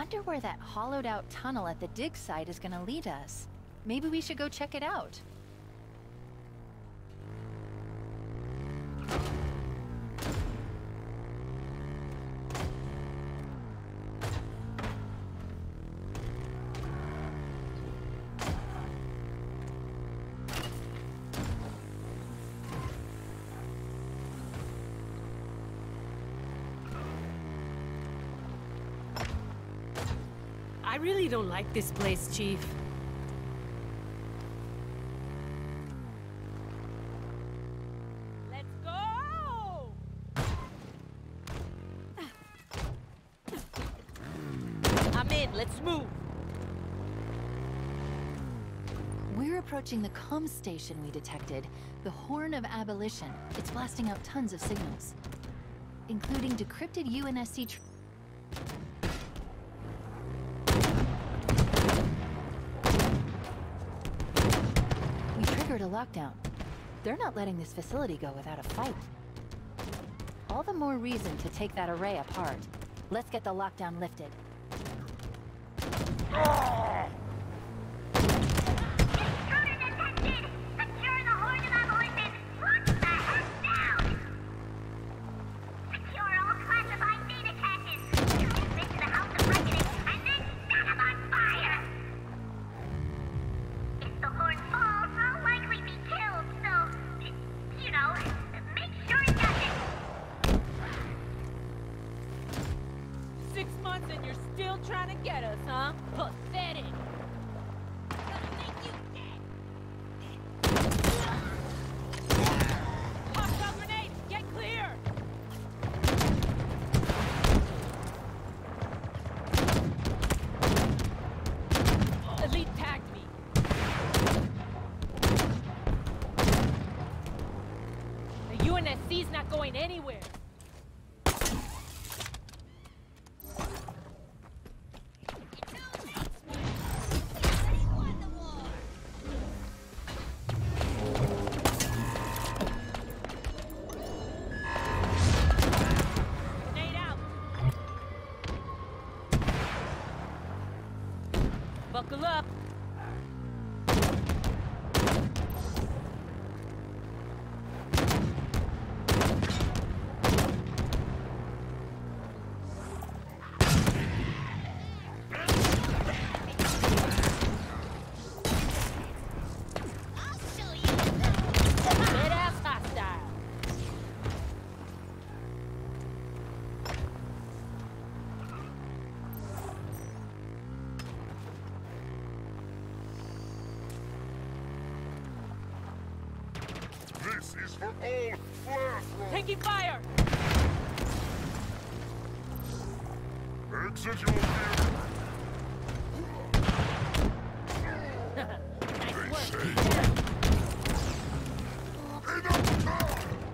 wonder where that hollowed out tunnel at the dig site is gonna lead us. Maybe we should go check it out. I really don't like this place, Chief. Let's go! I'm in, let's move! We're approaching the comm station we detected, the Horn of Abolition. It's blasting out tons of signals, including decrypted UNSC a lockdown. They're not letting this facility go without a fight. All the more reason to take that array apart. Let's get the lockdown lifted. Intruder detected! Secure the Horn of Abolition! Lock the heck down! Secure all classified data caches! Turn this into the House of Reckoning, and then set them on fire! If the horn falls, I'll likely be killed, so, you know, make sure it doesn't. 6 months and you're still trying to get us, huh? Pathetic! Gonna make you dead! Hostile grenade! Get clear! Elite tagged me. The UNSC's not going anywhere. Grenade out. Buckle up. I'll show you! Dead ass hostile. This is for all flare throws! Taking fire. Exit your vehicle! Nice They work. say... Enough now!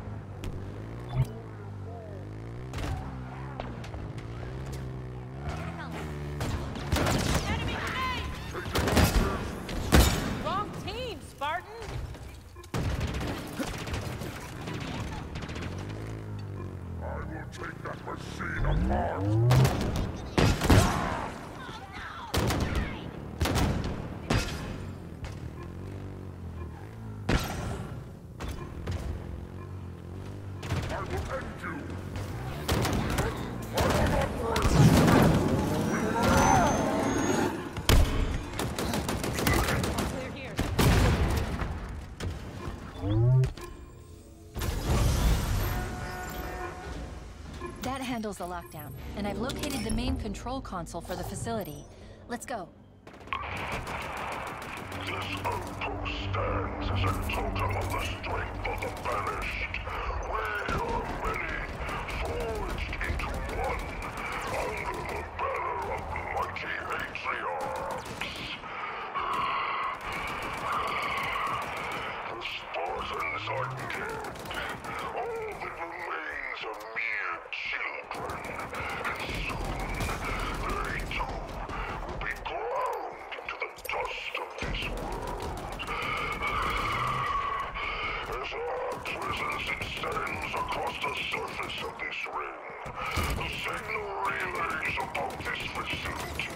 Enemy grenade! Wrong team, Spartan. I will take that machine apart! I will end you! I will not break! Clear here. That handles the lockdown, and I've located the main control console for the facility. Let's go. This outpost stands as a totem of the strength of the banished. We are many, forged into one, under the banner of mighty matriarchs. The Spartans are dead. All that remains are mere children, and soon they too will be ground into the dust of this world. As our presence extends across the surface of this ring, the signal relays about this facility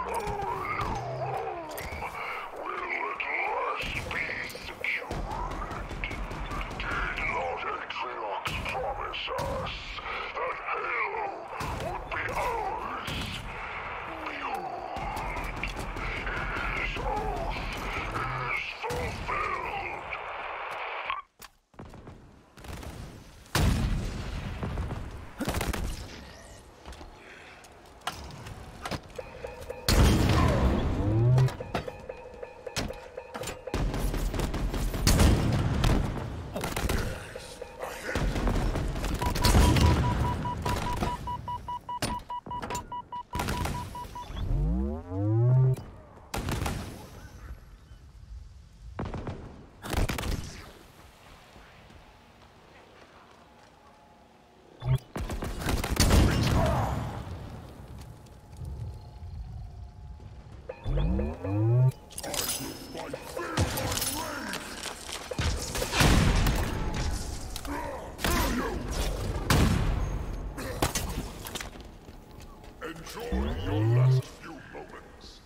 Enjoy your last few moments.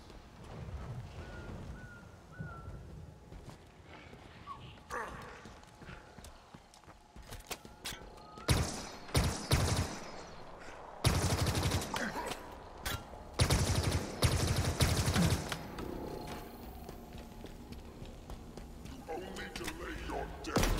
Only delay your death.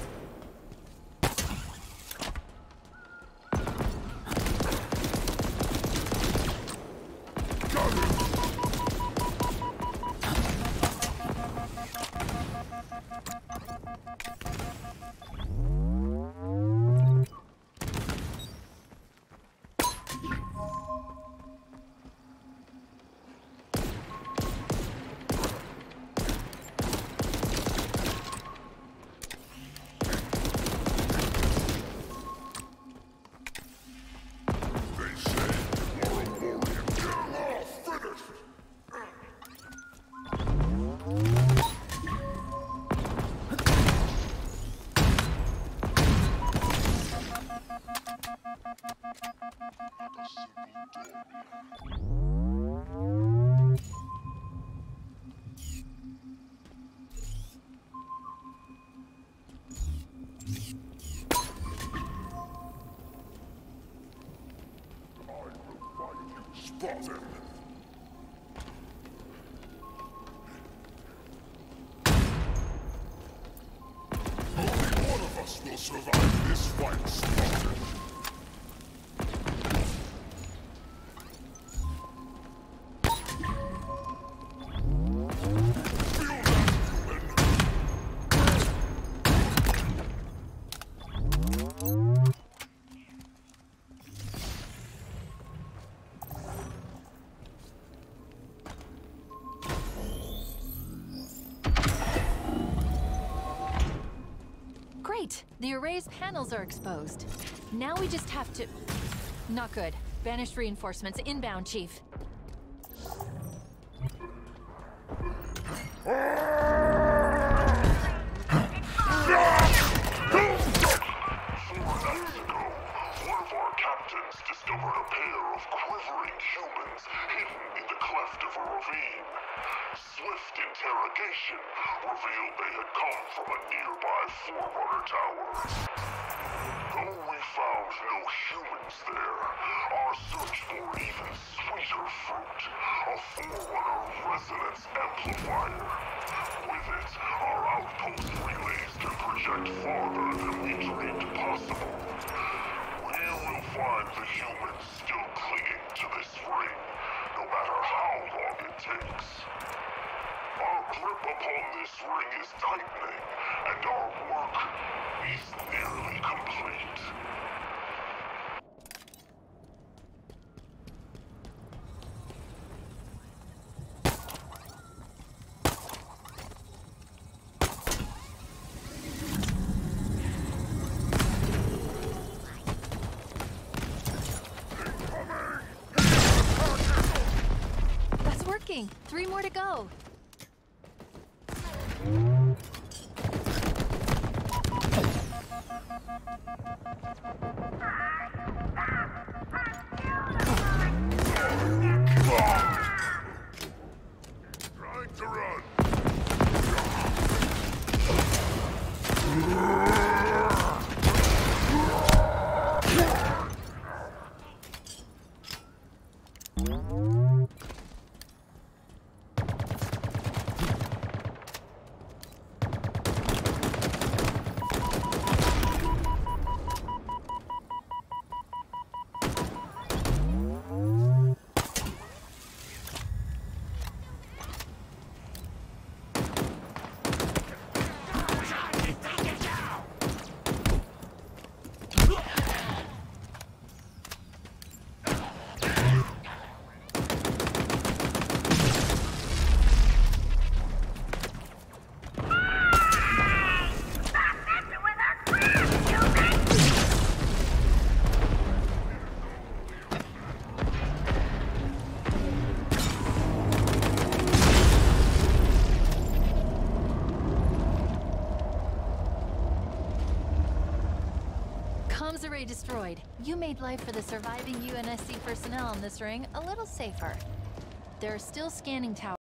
Spotted. Only one of us will survive this fight, Spotted. Great! The array's panels are exposed. Now we just have to... Not good. Banished reinforcements inbound, Chief. Discovered a pair of quivering humans hidden in the cleft of a ravine. Swift interrogation revealed they had come from a nearby Forerunner tower. Though we found no humans there, our search for even sweeter fruit, a Forerunner resonance amplifier. With it, our outpost relays can project farther than we dreamed possible. We'll find the humans still clinging to this ring, no matter how long it takes. Our grip upon this ring is tightening, and our work is nearly complete. That's working! 3 more to go! Comms array destroyed. You made life for the surviving UNSC personnel in this ring a little safer. There are still scanning towers.